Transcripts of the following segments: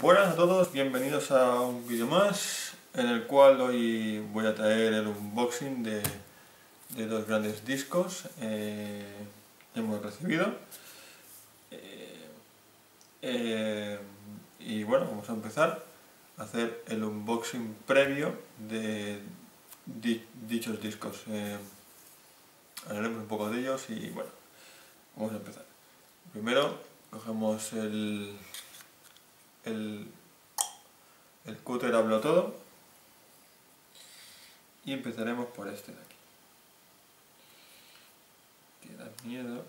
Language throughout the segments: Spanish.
Buenas a todos, bienvenidos a un vídeo más en el cual hoy voy a traer el unboxing de dos grandes discos que hemos recibido. Y bueno, vamos a empezar a hacer el unboxing previo de dichos discos. Hablaremos un poco de ellos y bueno, vamos a empezar. Primero cogemos el cúter hablo todo y empezaremos por este de aquí, que da miedo.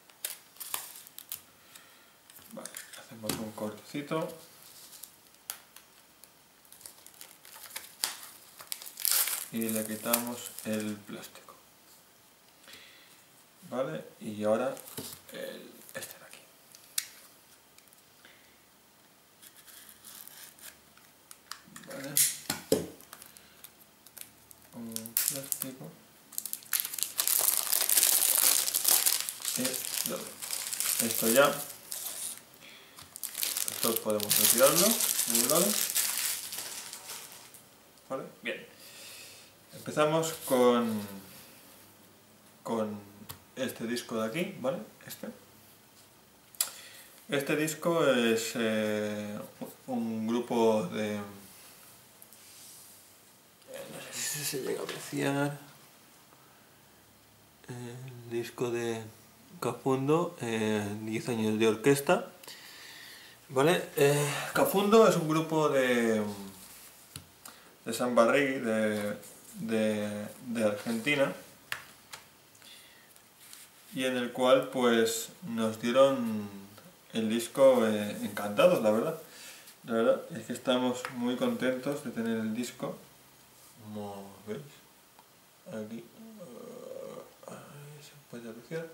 Vale, hacemos un cortecito y le quitamos el plástico, vale, y ahora este de aquí. Vale, un plástico y doble. Esto ya, esto podemos retirarlo de un lado. Vale, bien. Empezamos con este disco de aquí, ¿vale? Este disco es un grupo de... no sé si se llega a apreciar el disco de Cafundo, 10 años de orquesta, ¿vale? Cafundo es un grupo de Sambarregui, de Argentina, y en el cual pues nos dieron el disco encantados, la verdad. La verdad es que estamos muy contentos de tener el disco, como veis, aquí, ahí se puede apreciar.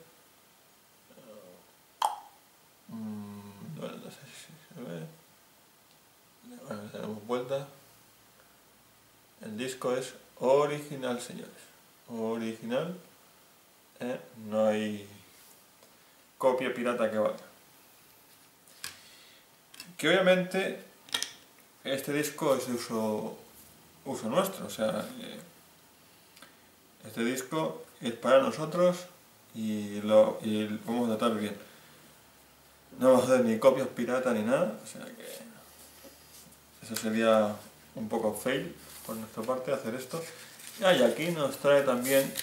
Bueno, no sé si se ve. Bueno, le damos vuelta. El disco es original, señores, original, no hay copia pirata que valga. Que obviamente este disco es de uso nuestro, o sea, este disco es para nosotros y lo vamos a tratar bien. No vamos a hacer ni copias pirata ni nada, o sea que eso sería un poco fail por nuestra parte hacer esto. Y aquí nos trae también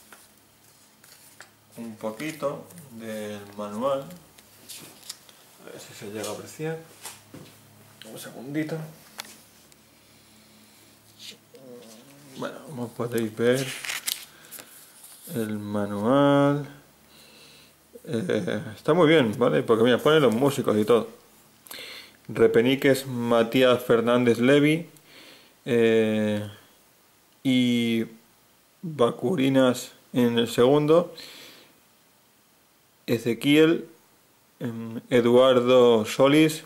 un poquito del manual, a ver si se llega a apreciar. Un segundito. Bueno, como podéis ver, el manual está muy bien, ¿vale? Porque mira, pone los músicos y todo. Repeniques Matías Fernández Levi y Bacurinas en el segundo, Ezequiel, Eduardo Solís,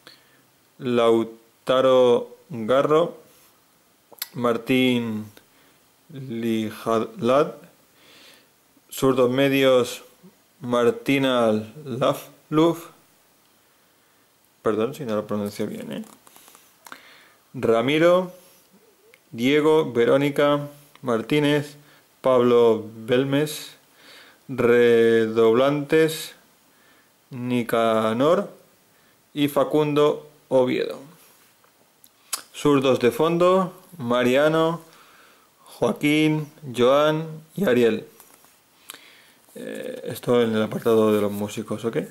Lautaro Garro, Martín Lijadlad, zurdos medios Martina Lafluf, perdón si no lo pronuncio bien, Ramiro, Diego, Verónica Martínez, Pablo Belmes, redoblantes Nicanor y Facundo Oviedo. Zurdos de fondo Mariano, Joaquín, Joan y Ariel. Esto en el apartado de los músicos, ¿ok?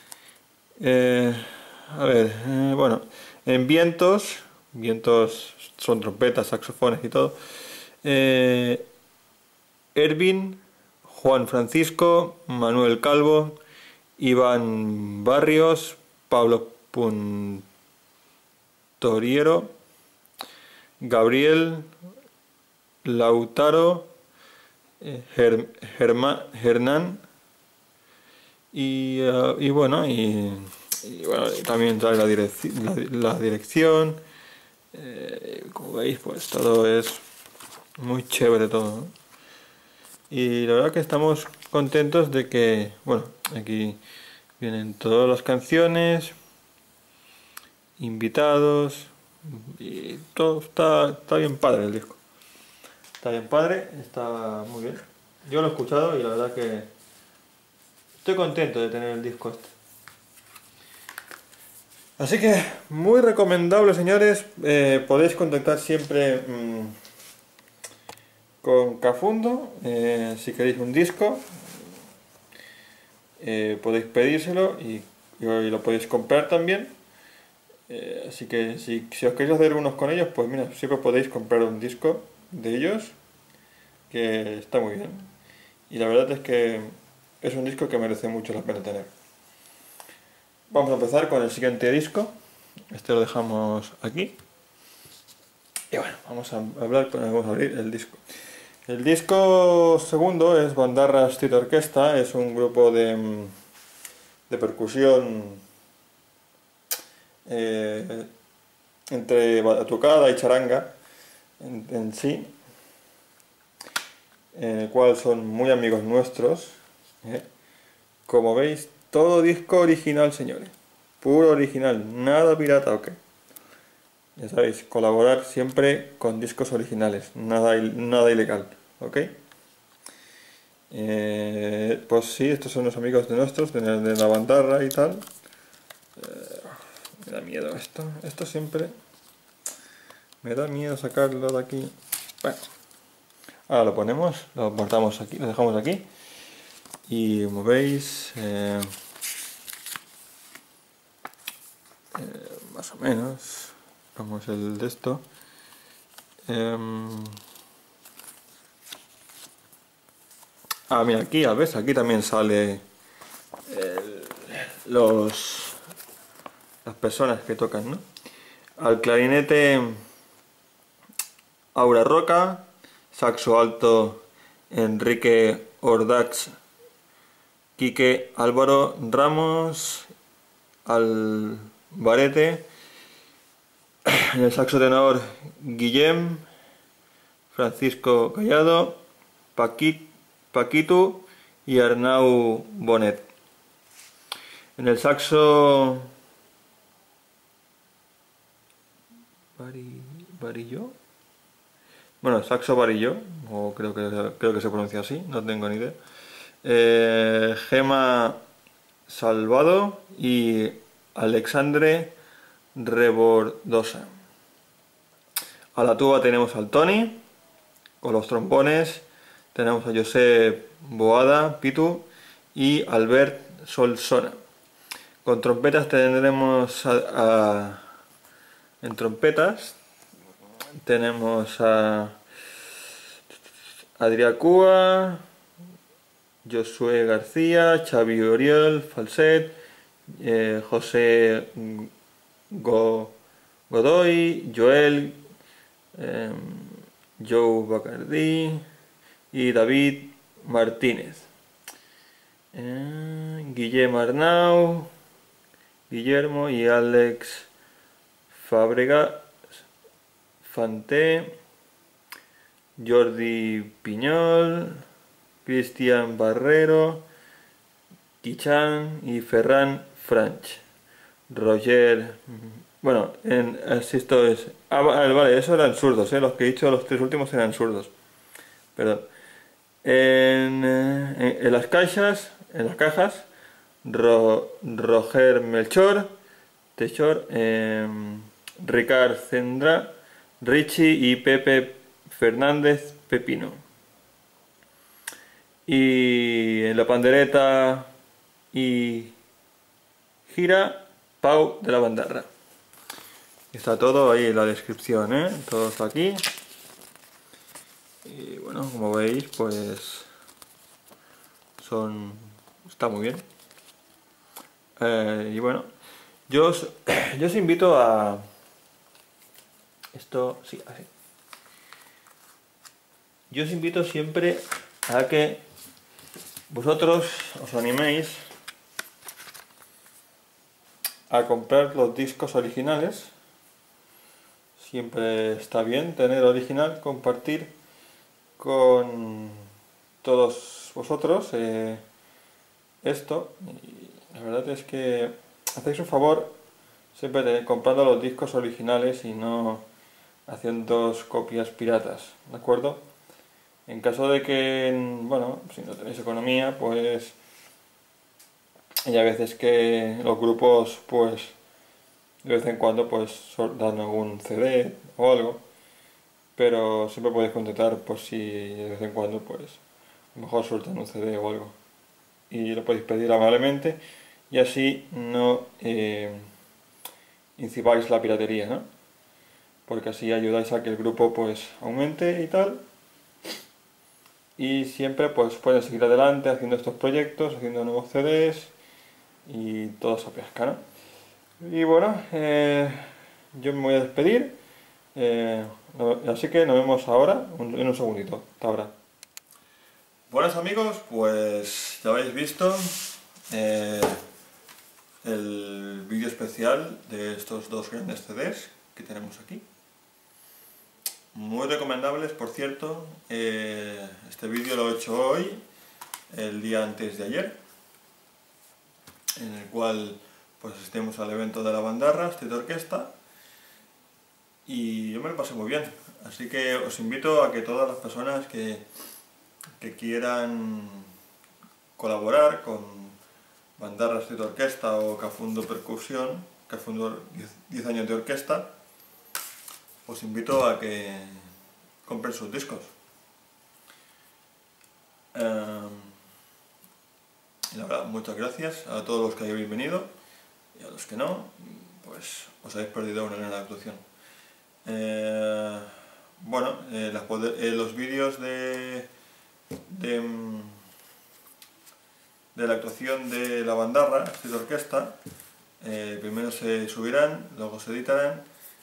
A ver, bueno, en vientos son trompetas, saxofones y todo. Ervin, Juan Francisco, Manuel Calvo, Iván Barrios, Pablo Puntoriero, Gabriel, Lautaro, Hernán y bueno, también trae la dirección. Como veis, pues todo es muy chévere todo, ¿no? Y la verdad que estamos contentos de que, bueno, aquí vienen todas las canciones invitados y todo está bien padre el disco. Está bien padre, está muy bien. Yo lo he escuchado y la verdad que estoy contento de tener el disco este. Así que muy recomendable, señores. Podéis contactar siempre con Cafundo si queréis un disco. Podéis pedírselo y lo podéis comprar también. Así que si os queréis hacer unos con ellos, pues mira, siempre podéis comprar un disco de ellos, que está muy bien. Y la verdad es que es un disco que merece mucho la pena tener. Vamos a empezar con el siguiente disco. Este lo dejamos aquí. Y bueno, vamos a abrir el disco. El disco segundo es Bandarra Street Orquesta, es un grupo de percusión entre batucada y charanga en sí, en el cual son muy amigos nuestros. Como veis, todo disco original, señores, puro original, nada pirata, ok. Ya sabéis, colaborar siempre con discos originales, nada ilegal, ok. Pues sí, estos son los amigos de nuestros, de la bandarra y tal. Me da miedo esto siempre. Me da miedo sacarlo de aquí. Bueno, ahora lo ponemos, lo guardamos aquí, lo dejamos aquí. Y como veis, más o menos, vamos el de esto. Mira, aquí, a ver, aquí también sale las personas que tocan, ¿no? Al clarinete Aura Roca, saxo alto Enrique Ordaz, Quique Álvaro Ramos, al barete, en el saxo tenor Guillem, Francisco Callado, Paquito y Arnau Bonet. En el saxo Barillo, bueno, saxo Barillo, o creo que se pronuncia así, no tengo ni idea. Gema Salvado y Alexandre Rebordosa. A la tuba tenemos al Tony, con los trombones tenemos a Josep Boada, Pitu, y Albert Solsona. Con trompetas tendremos en trompetas tenemos a Adrià Cua, Josué García, Xavi Oriol, falset, José Godoy, Joel, Joe Bacardí y David Martínez. Guillem Arnau, Guillermo y Alex Fábrega, Fanté, Jordi Piñol, Cristian Barrero, Kichan y Ferran Franch. Roger, bueno, esto es... vale, eso eran zurdos, los que he dicho, los tres últimos eran zurdos. Perdón. En las cajas, Roger Melchor, Techor, Ricard Cendra, Richie y Pepe Fernández Pepino. Y en la pandereta y gira Pau de la Bandarra. Está todo ahí en la descripción, todo está aquí. Y bueno, como veis, pues está muy bien. Y bueno, yo os invito a esto, sí, así. Yo os invito siempre a que vosotros os animéis a comprar los discos originales. Siempre está bien tener original, compartir con todos vosotros esto. Y la verdad es que hacéis un favor siempre comprando los discos originales y no haciendo copias piratas, ¿de acuerdo? En caso de que, bueno, si no tenéis economía, pues hay a veces que los grupos, pues de vez en cuando, pues dan algún CD o algo, pero siempre podéis contactar por si de vez en cuando, pues a lo mejor sueltan un CD o algo. Y lo podéis pedir amablemente y así no incibáis la piratería, ¿no? Porque así ayudáis a que el grupo pues aumente y tal. Y siempre pues pueden seguir adelante haciendo estos proyectos, haciendo nuevos CDs y todo esa pesca, ¿no? Y bueno, yo me voy a despedir, así que nos vemos ahora, en un segundito. Hasta ahora. Buenos amigos, pues ya habéis visto eh, el vídeo especial de estos dos grandes CDs que tenemos aquí. Muy recomendables, por cierto. Este vídeo lo he hecho hoy, el día antes de ayer, en el cual pues asistimos al evento de la Bandarra, Street Orquesta, y yo me lo pasé muy bien. Así que os invito a que todas las personas que quieran colaborar con Bandarra Street Orquesta o Cafundo Percusión, Cafundo 10 años de orquesta, os invito a que compren sus discos. Y la verdad, muchas gracias a todos los que habéis venido y a los que no, pues os habéis perdido una gran actuación. Bueno, los vídeos de la actuación de la Bandarra, Street Orquesta, primero se subirán, luego se editarán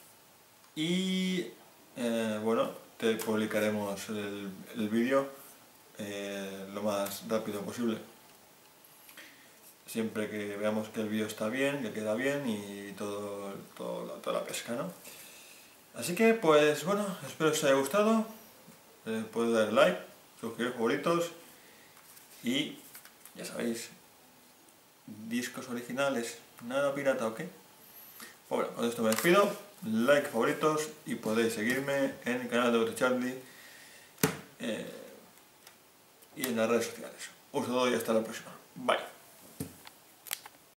y bueno, te publicaremos el vídeo lo más rápido posible. Siempre que veamos que el vídeo está bien, que queda bien y toda la pesca, ¿no? Así que pues bueno, espero que os haya gustado. Podéis dar like, suscribiros, favoritos y ya sabéis, discos originales, nada pirata, ¿ok? Bueno, con esto me despido, like, favoritos y podéis seguirme en el canal de Otto Charlie y en las redes sociales. Un saludo y hasta la próxima. Bye.